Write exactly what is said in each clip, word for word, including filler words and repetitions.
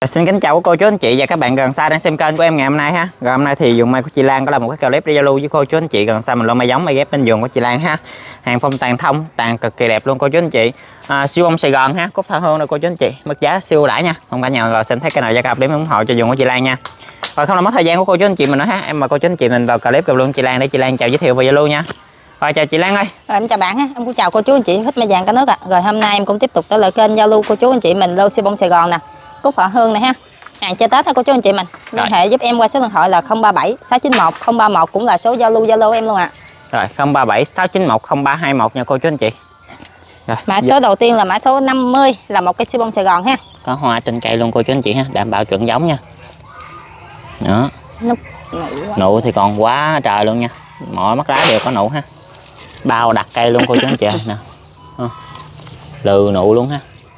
Xin kính chào cô chú anh chị và các bạn gần xa đang xem kênh của em ngày hôm nay ha. Rồi hôm nay thì dùng may của chị Lan có là một cái clip để giao lưu với cô chú anh chị gần xa mình lô may giống may ghép bên vườn của chị Lan ha. Hàng phong tàn thông, tàn cực kỳ đẹp luôn cô chú anh chị. À, siêu bông Sài Gòn ha, cúc thơ hương đây cô chú anh chị. Mức giá siêu đãi nha. Không cả nhà rồi xin thấy cái nào giá cao điểm ủng hộ cho vườn của chị Lan nha. Rồi không làm mất thời gian của cô chú anh chị mình nữa ha. Em mời cô chú anh chị mình vào clip gặp luôn chị Lan để chị Lan chào giới thiệu và giao lưu nha. Rồi chào chị Lan ơi. Rồi em chào bạn ha, em cũng chào cô chú anh chị thích mai vàng cả nước ạ. À. Rồi hôm nay em cũng tiếp tục trở lại kênh giao lưu cô chú anh chị mình lô siêu bông Sài Gòn nè, cúc họ hương này ha. Hàng chơi Tết ha cô chú anh chị mình. Liên hệ giúp em qua số điện thoại là không ba bảy sáu chín một không ba một cũng là số giao lưu Zalo em luôn ạ. À. Rồi không ba bảy sáu chín một không ba hai một nha cô chú anh chị. Rồi, mã số đầu tiên là mã số năm mươi là một cây siêu bông Sài Gòn ha. Có hoa trên cây luôn cô chú anh chị ha, đảm bảo chuẩn giống nha. Đó. Nụ, nụ thì còn quá trời luôn nha. Mọi mắt lá đều có nụ ha. Bao đặt cây luôn cô chú anh chị nè. Lừ nụ luôn ha.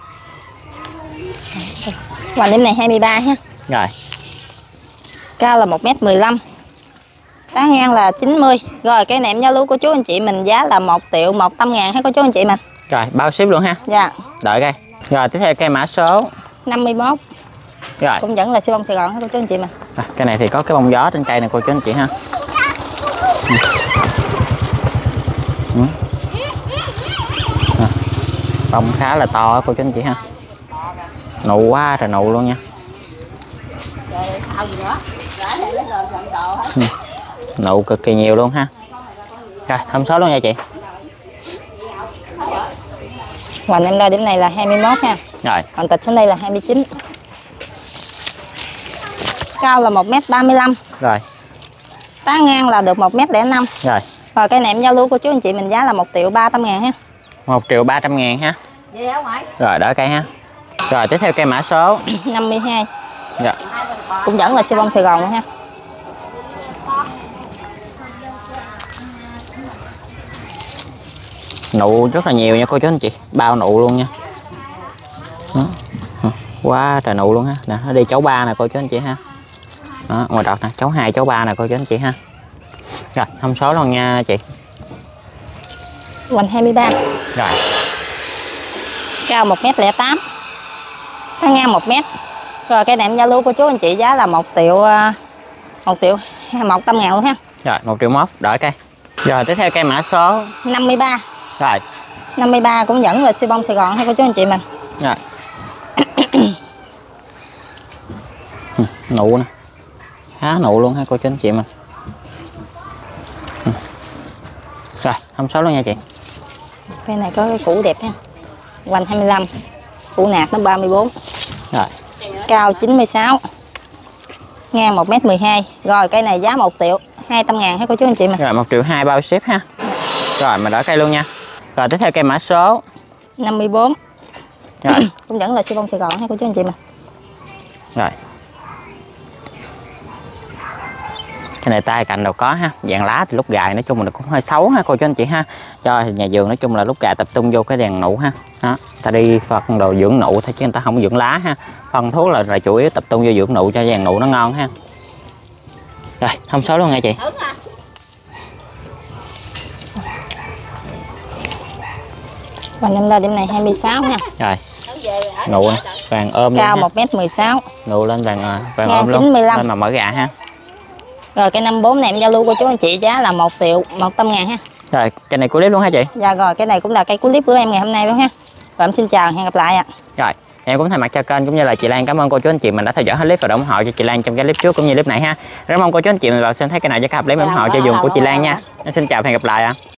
Hoành em này hai mươi ba ha. Rồi. Cao là một mét mười lăm. Tán ngang là chín mươi. Rồi cái nệm giao lưu cô chú anh chị mình giá là một triệu một trăm ngàn ha cô chú anh chị mình. Rồi bao ship luôn ha. Dạ. Đợi cây. Rồi tiếp theo cây mã số năm mươi mốt. Rồi. Cũng vẫn là siêu bông Sài Gòn ha cô chú anh chị mình. À, cây này thì có cái bông gió trên cây này cô chú anh chị ha. Ừ. À, bông khá là to cô chú anh chị ha. Nụ quá trời nụ luôn nha. Ừ. Nụ cực kỳ nhiều luôn ha. Rồi thông số luôn nha chị. Hoành em đo điểm này là hai mươi mốt ha. Rồi. Còn tịch xuống đây là hai mươi chín. Cao là một mét ba mươi lăm. Rồi. Tán ngang là được một mét lẻ năm. Rồi. Rồi cái nệm giao lưu của chú anh chị mình giá là một triệu ba trăm ngàn ha. một triệu ba trăm ngàn ha. Rồi đỡ cây ha. Rồi tiếp theo cây mã số năm mươi hai. Dạ. Cũng vẫn là siêu bông Sài Gòn luôn ha. Nụ rất là nhiều nha cô chú anh chị, bao nụ luôn nha. Đó. Quá trời nụ luôn ha. Nè, nó đi cháu ba nè cô chú anh chị ha. Đó, ngoài đọt nè, cháu hai cháu ba nè cô chú anh chị ha. Rồi, thông số luôn nha chị. Hoành hai mươi ba. Rồi. Cao một mét lẻ tám. Tán ngang một mét. Rồi cái nệm giao lưu của chú anh chị giá là một triệu một triệu một trăm ngàn luôn ha. Rồi, một triệu mốt, đỡ cây. Rồi tiếp theo cây mã số năm mươi ba. Rồi. năm mươi ba cũng vẫn là siêu bông Sài Gòn ha cô chú anh chị mình. Rồi. Nụ nè. Khá nụ luôn ha cô chú anh chị mình. Rồi, thông số luôn nha chị. Cây này có cái củ đẹp ha. Hoành hai mươi lăm. Củ nạc nó ba mươi bốn. Rồi. Cao chín mươi sáu. Ngang một mét mười hai. Rồi cây này giá một triệu hai trăm ngàn ha cô chú anh chị mình. Rồi một triệu hai bao ship ha. Rồi mình đỡ cây luôn nha. Rồi tiếp theo cây mã số năm mươi bốn. Rồi. Cũng vẫn là siêu bông Sài Gòn ha cô chú anh chị mình. Rồi. Cái này tay cạnh đâu có ha. Dạng lá thì lúc gài nói chung là cũng hơi xấu ha cô chú anh chị ha. Cho nhà vườn nói chung là lúc gài tập trung vô cái đèn nụ ha. Đó. Ta đi phân đồ dưỡng nụ thôi chứ người ta không dưỡng lá ha. Phân thuốc là, là chủ yếu tập trung vô dưỡng nụ cho đèn nụ nó ngon ha. Rồi thông số luôn nha chị. Hoành em đo điểm này hai mươi sáu ha. Rồi. Nụ nè, vàng ôm cao một mét mười sáu. Nụ lên vàng vàng ngang ôm luôn. chín mươi lăm. Lên mà mở gà ha. Rồi cái năm mươi bốn này em giao lưu của chú anh chị giá là một triệu một trăm ngàn ha. Rồi cây này của clip luôn hả chị? Dạ rồi cái này cũng là cây của clip của em ngày hôm nay luôn ha. Rồi em xin chào hẹn gặp lại ạ. Rồi em cũng thay mặt cho kênh cũng như là chị Lan cảm ơn cô chú anh chị mình đã theo dõi hết clip và ủng hộ cho chị Lan trong cái clip trước cũng như clip này ha. Rất mong cô chú anh chị mình vào xem thấy cái nào giá cao để ủng hộ cho dùng của chị Lan nha. Em xin chào và hẹn gặp lại ạ.